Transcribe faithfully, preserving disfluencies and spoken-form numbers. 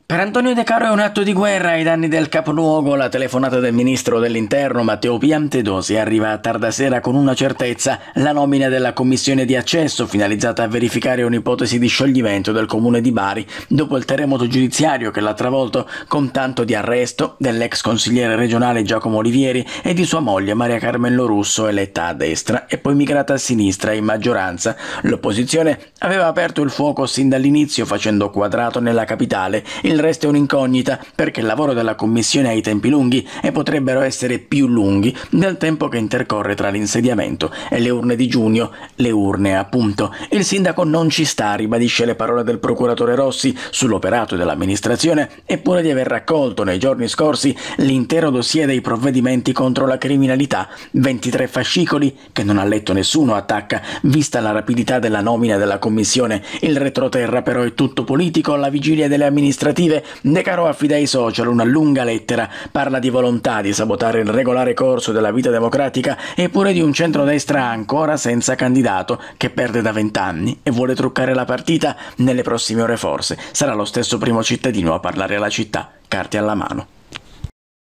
Per Antonio De Caro è un atto di guerra ai danni del capoluogo. La telefonata del ministro dell'Interno Matteo Piantedosi arriva a tarda sera con una certezza: la nomina della commissione di accesso finalizzata a verificare un'ipotesi di scioglimento del comune di Bari dopo il terremoto giudiziario che l'ha travolto, con tanto di arresto dell'ex consigliere regionale Giacomo Olivieri e di sua moglie Maria Carmen Russo, eletta a destra e poi migrata a sinistra in maggioranza. L'opposizione aveva aperto il fuoco sin dall'inizio facendo quadrato nella capitale. Il resto è un'incognita, perché il lavoro della commissione ha i tempi lunghi e potrebbero essere più lunghi del tempo che intercorre tra l'insediamento e le urne di giugno. Le urne, appunto. Il sindaco non ci sta, ribadisce le parole del procuratore Rossi sull'operato dell'amministrazione, eppure di aver raccolto nei giorni scorsi l'intero dossier dei provvedimenti contro la criminalità. ventitré fascicoli che non ha letto nessuno, attacca, vista la rapidità della nomina della commissione. Il retroterra però è tutto politico. Alla vigilia delle amministrative De Caro affida ai social una lunga lettera, parla di volontà di sabotare il regolare corso della vita democratica, eppure di un centrodestra ancora senza candidato, che perde da vent'anni e vuole truccare la partita. Nelle prossime ore forse sarà lo stesso primo cittadino a parlare alla città, carte alla mano.